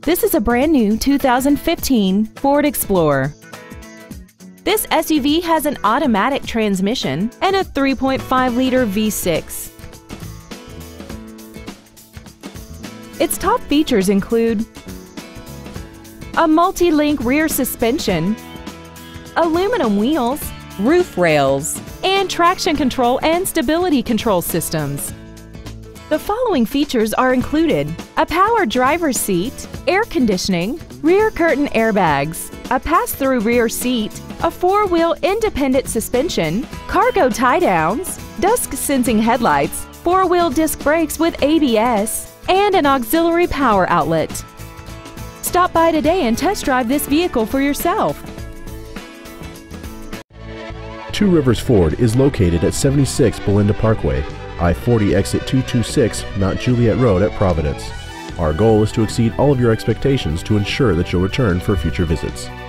This is a brand new 2015 Ford Explorer. This SUV has an automatic transmission and a 3.5-liter V6. Its top features include a multi-link rear suspension, aluminum wheels, roof rails, and traction control and stability control systems. The following features are included: a power driver's seat, air conditioning, rear curtain airbags, a pass-through rear seat, a four-wheel independent suspension, cargo tie-downs, dusk-sensing headlights, four-wheel disc brakes with ABS, and an auxiliary power outlet. Stop by today and test drive this vehicle for yourself. Two Rivers Ford is located at 76 Belinda Parkway, I-40 exit 226, Mount Juliet Road at Providence. Our goal is to exceed all of your expectations to ensure that you'll return for future visits.